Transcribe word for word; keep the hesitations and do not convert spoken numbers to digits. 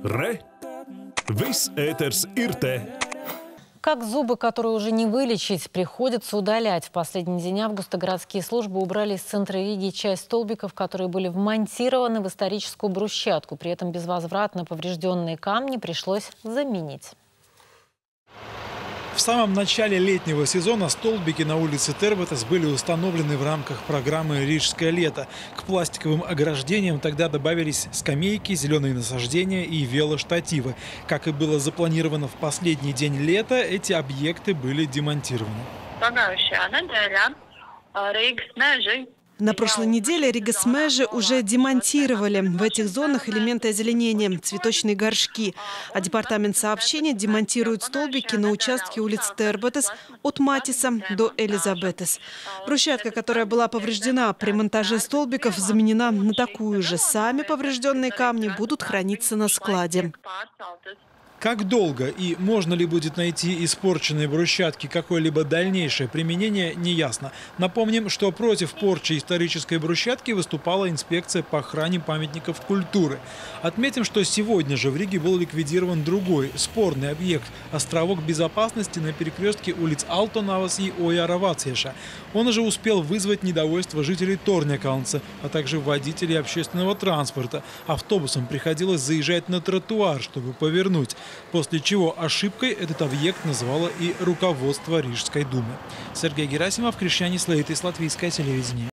Re! Viss ēters ir te! Как зубы, которые уже не вылечить, приходится удалять. В последний день августа городские службы убрали из центра Риги часть столбиков, которые были вмонтированы в историческую брусчатку. При этом безвозвратно поврежденные камни пришлось заменить. В самом начале летнего сезона столбики на улице Терботес были установлены в рамках программы «Рижское лето». К пластиковым ограждениям тогда добавились скамейки, зеленые насаждения и велоштативы. Как и было запланировано в последний день лета, эти объекты были демонтированы. На прошлой неделе Ригас Межи уже демонтировали в этих зонах элементы озеленения, цветочные горшки. А департамент сообщения демонтирует столбики на участке улиц Терботес от Матиса до Элизабетес. Брусчатка, которая была повреждена при монтаже столбиков, заменена на такую же. Сами поврежденные камни будут храниться на складе. Как долго и можно ли будет найти испорченные брусчатки какое-либо дальнейшее применение, неясно. Напомним, что против порчи исторической брусчатки выступала инспекция по охране памятников культуры. Отметим, что сегодня же в Риге был ликвидирован другой спорный объект – островок безопасности на перекрестке улиц Алтонавас и Ояровацеша. Он уже успел вызвать недовольство жителей Торнекалнса, а также водителей общественного транспорта. Автобусам приходилось заезжать на тротуар, чтобы повернуть. После чего ошибкой этот объект назвало и руководство Рижской думы. Сергей Герасимов, Кришьянис Лейтис, Латвийское телевидение.